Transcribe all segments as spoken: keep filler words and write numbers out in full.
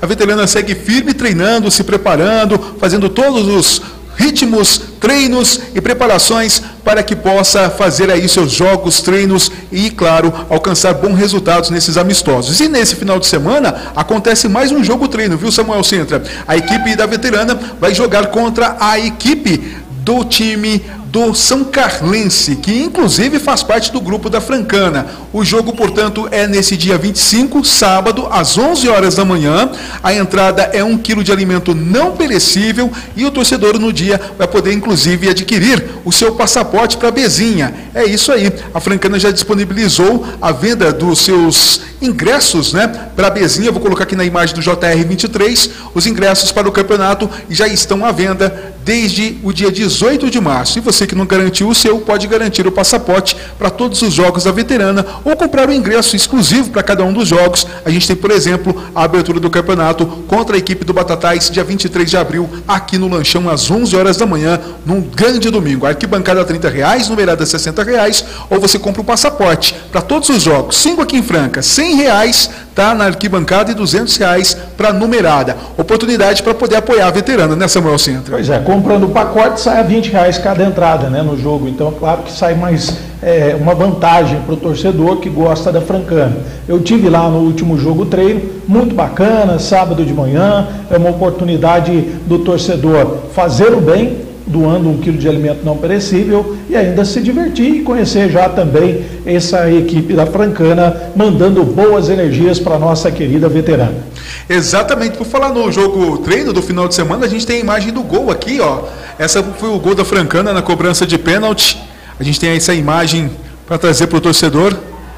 A veterana segue firme, treinando, se preparando, fazendo todos os ritmos, treinos e preparações para que possa fazer aí seus jogos, treinos e, claro, alcançar bons resultados nesses amistosos. E nesse final de semana acontece mais um jogo-treino, viu, Samuel Sintra? A equipe da veterana vai jogar contra a equipe do time do São Carlense, que inclusive faz parte do grupo da Francana. O jogo, portanto, é nesse dia vinte e cinco, sábado, às onze horas da manhã. A entrada é um quilo de alimento não perecível e o torcedor no dia vai poder, inclusive, adquirir o seu passaporte para Bezinha. É isso aí. A Francana já disponibilizou a venda dos seus ingressos, né, para Bezinha. Vou colocar aqui na imagem do J R vinte e três. Os ingressos para o campeonato já estão à venda desde o dia dezoito de março. E você que não garantiu o seu, pode garantir o passaporte para todos os jogos da veterana ou comprar o ingresso exclusivo para cada um dos jogos. A gente tem, por exemplo, a abertura do campeonato contra a equipe do Batatais, dia vinte e três de abril, aqui no Lanchão, às onze horas da manhã, num grande domingo. Arquibancada trinta reais, numerada sessenta reais, ou você compra o passaporte para todos os jogos. Cinco aqui em Franca, cem reais tá na arquibancada e duzentos reais para numerada. Oportunidade para poder apoiar a veterana, né, Samuel Sintra? Pois é, comprando o pacote sai a vinte reais cada entrada, né, no jogo. Então, é claro que sai mais é, uma vantagem para o torcedor que gosta da Francana. Eu tive lá no último jogo treino, muito bacana, sábado de manhã, é uma oportunidade do torcedor fazer o bem, doando um quilo de alimento não perecível e ainda se divertir e conhecer já também essa equipe da Francana, mandando boas energias para a nossa querida veterana. Exatamente, por falar no jogo treino do final de semana, a gente tem a imagem do gol aqui, ó. Essa foi o gol da Francana na cobrança de pênalti. A gente tem essa imagem para trazer para o torcedor.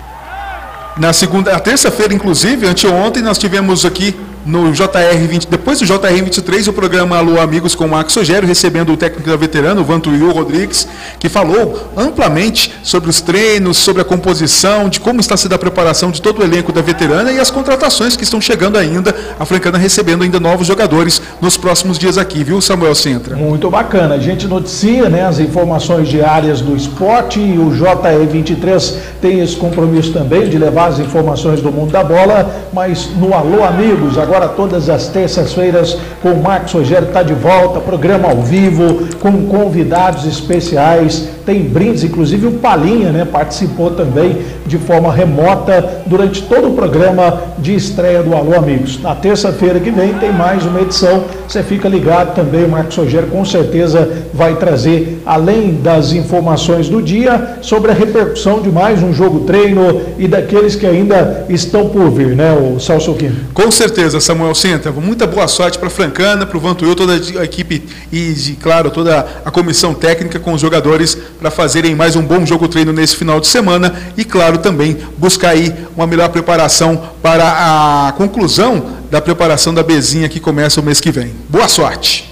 Na segunda, a terça-feira, inclusive, anteontem, nós tivemos aqui no J R vinte, depois do J R vinte e três, o programa Alô Amigos com o Max Rogério, recebendo o técnico da veterana, o Vantuil Rodrigues, que falou amplamente sobre os treinos, sobre a composição, de como está sendo a preparação de todo o elenco da veterana e as contratações que estão chegando ainda, a Francana recebendo ainda novos jogadores nos próximos dias aqui, viu, Samuel Sintra? Muito bacana, a gente noticia, né, as informações diárias do esporte e o J R vinte e três tem esse compromisso também de levar as informações do mundo da bola, mas no Alô Amigos, agora Agora todas as terças-feiras com o Max Rogério está de volta, programa ao vivo, com convidados especiais, tem brindes, inclusive o Palinha, né, participou também de forma remota durante todo o programa de estreia do Alô Amigos. Na terça-feira que vem tem mais uma edição, você fica ligado também, o Max Rogério com certeza vai trazer, além das informações do dia, sobre a repercussão de mais um jogo treino e daqueles que ainda estão por vir, né, o Celso Quino? Com certeza, Samuel Sintra, muita boa sorte para a Francana, para o Vantuil, toda a equipe e, claro, toda a comissão técnica com os jogadores para fazerem mais um bom jogo treino nesse final de semana e, claro, também buscar aí uma melhor preparação para a conclusão da preparação da Bezinha que começa o mês que vem. Boa sorte!